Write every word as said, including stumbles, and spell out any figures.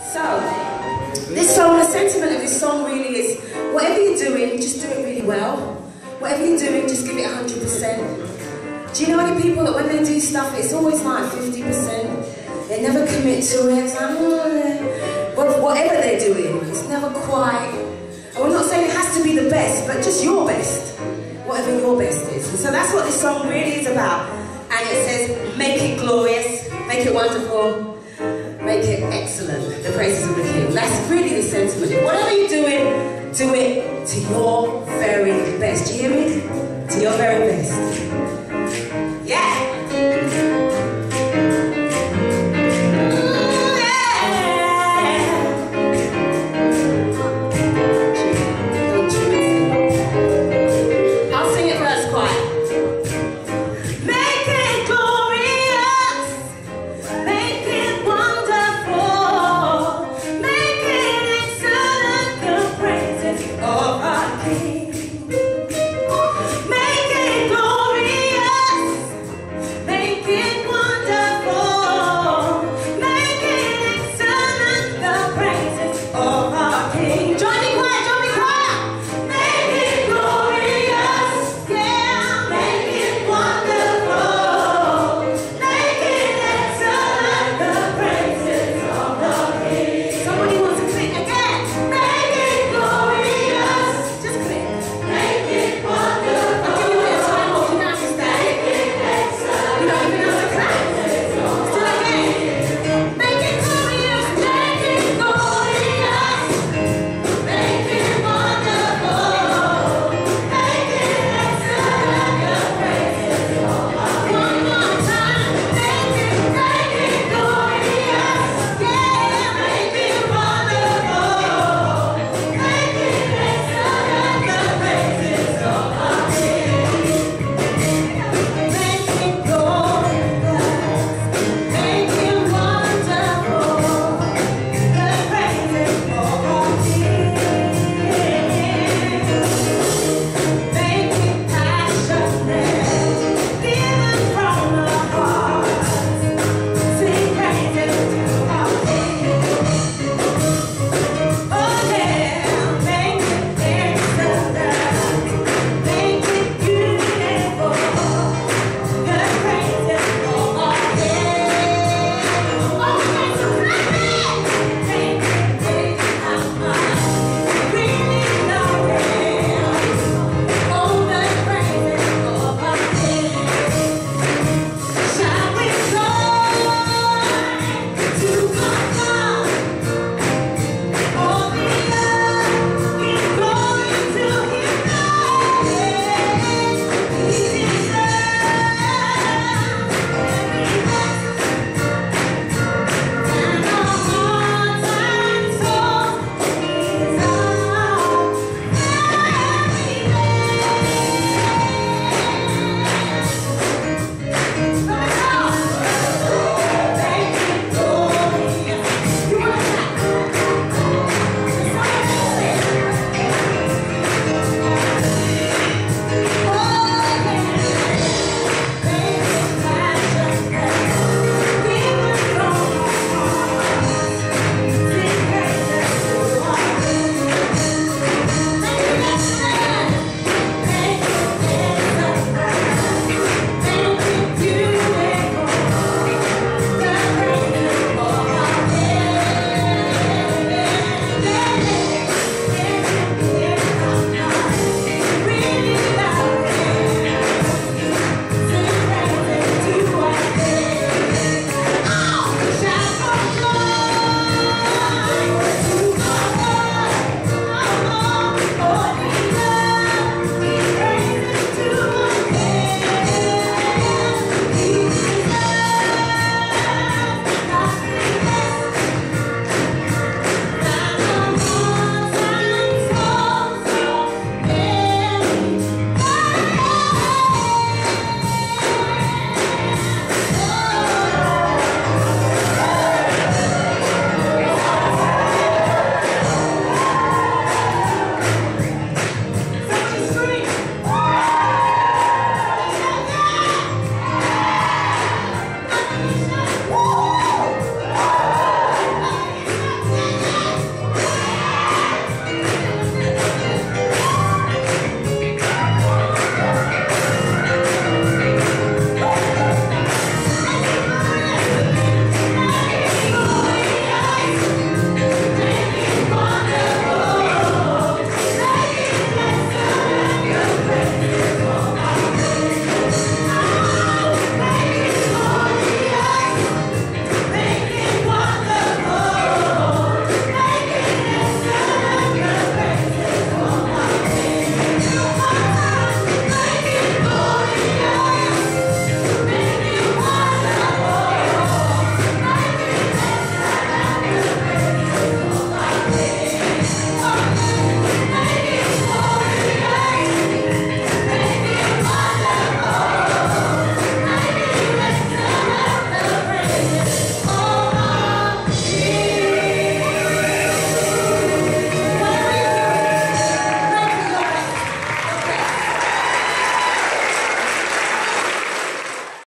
So, this song, the sentiment of this song really is, whatever you're doing, just do it really well. Whatever you're doing, just give it one hundred percent. Do you know any people that when they do stuff, it's always like fifty percent? They never commit to it. It's like, oh, but whatever they're doing, it's never quite. And we're not saying it has to be the best, but just your best. Whatever your best is. And so that's what this song really is about. And it says, make it glorious, make it wonderful, make it excellent, the praises of the King. That's really the sentiment. Whatever you're doing, do it to your very best. Do you hear me? To your very best.